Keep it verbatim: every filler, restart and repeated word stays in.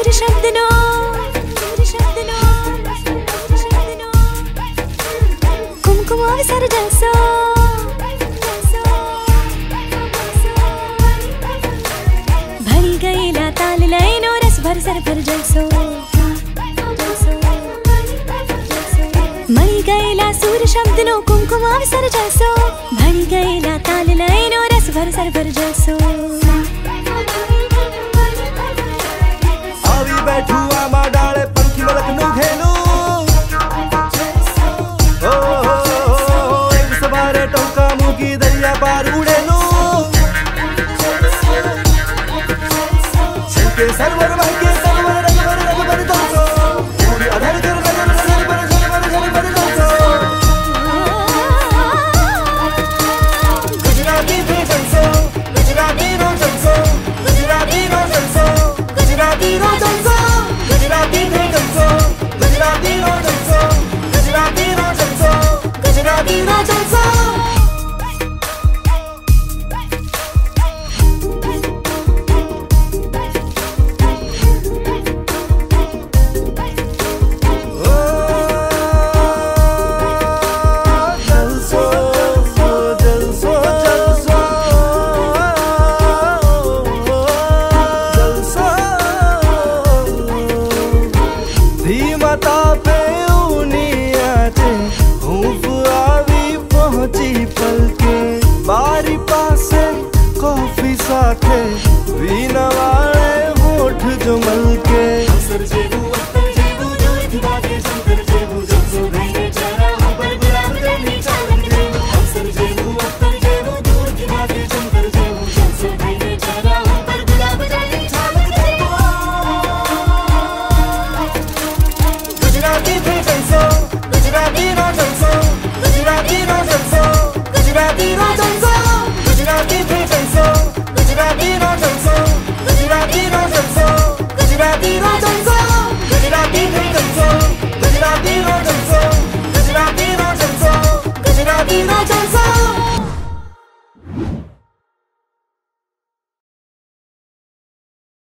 सूर शब्द नो कुमकुम अवसर जैसो भरी गईला ताल लयनो रस भर सर भर जैसो मरी गईला सूर शब्द नो कुमकुम अवसर जैसो भरी गईला ताल लयनो रस भर सर भर जैसो આવી બેઠું આમાં ડાળે પંખી મલકનું ઘેલું ઓ એક સવારે ટોકા મૂકી દરિયા પાર ઉડેલું છેકે સરવર વાગે